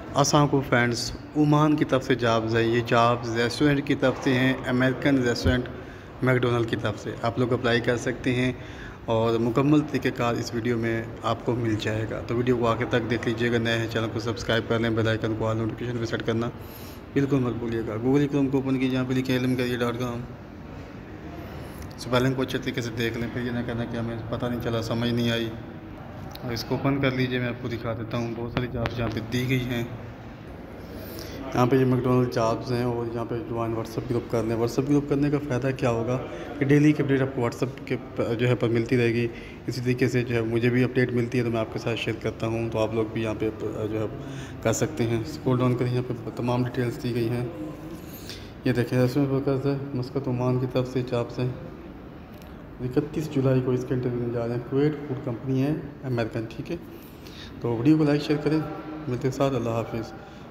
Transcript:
अस्सलाम वालेकुम friends, Oman की तरफ से जॉब्स है। ये जॉब्स रेस्टोरेंट की तरफ से हैं, अमेरिकन रेस्टोरेंट मैकडोनल्ड की तरफ से। आप लोग अप्लाई कर सकते हैं और मुकम्मल तरीक़ेकार इस वीडियो में आपको मिल जाएगा। तो वीडियो को आखिर तक देख लीजिएगा। नए हैं चैनल को सब्सक्राइब कर लें, बेल आइकन को ऑल नोटिफिकेशन पर सेट करना बिल्कुल मत भूलिएगा। गूगल क्रोम को ओपन कीजिए, यहाँ पे लिखे ilmcareer.com। स्पेलिंग को अच्छे तरीके से देख लें, फिर ये ना कहना कि हमें पता नहीं चला, समझ नहीं आई। और इसको ओपन कर लीजिए, मैं आपको दिखा देता हूँ। बहुत सारी जॉब्स यहाँ पे दी गई हैं। यहाँ पे ये मैकडोनल्ड जॉब्स हैं और यहाँ पे ज्वाइन व्हाट्सअप ग्रुप करने। व्हाट्सअप ग्रुप करने का फ़ायदा क्या होगा कि डेली की अपडेट आपको व्हाट्सअप के जो है पर मिलती रहेगी। इसी तरीके से जो है मुझे भी अपडेट मिलती है तो मैं आपके साथ शेयर करता हूँ। तो आप लोग भी यहाँ पे जो है कर सकते हैं। स्क्रॉल डाउन करें, यहाँ पे तमाम डिटेल्स दी गई हैं। ये देखें, रेस्टोरेंट वर्कर्स है, मस्कत ओमान की तरफ से जॉब्स हैं। 31 जुलाई को इसके इंटरव्यू में जा रहे हैं। कुवैत फूड कंपनी है, अमेरिकन। ठीक है, तो वीडियो को लाइक शेयर करें। मिलते के साथ, अल्लाह हाफिज़।